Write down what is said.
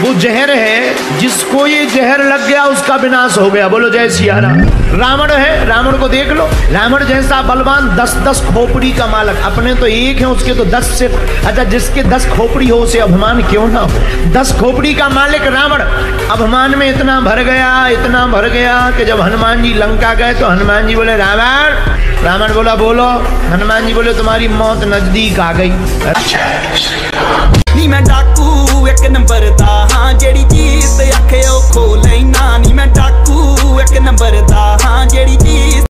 वो जहर है, जिसको ये जहर लग गया उसका विनाश हो गया। बोलो जय सिया राम। रावण है, रावण को देख लो, रावण जैसा बलवान 10-10 खोपड़ी का मालक। अपने तो एक है, उसके तो 10 से। अच्छा, जिसके 10 खोपड़ी हो उसे अभिमान क्यों ना हो। 10 खोपड़ी का मालिक रावण अभिमान में इतना भर गया, इतना भर गया कि जब हनुमान जी लंका गए तो हनुमान जी बोले रावण। रावण बोला बोलो। हनुमान जी बोले तुम्हारी मौत नजदीक आ गई। नी मैं डाकू एक नंबर दा, हाँ जेड़ी चीज आखे ओ खो लेना। नी मैं डाकू एक नंबर दा, हाँ जेड़ी चीज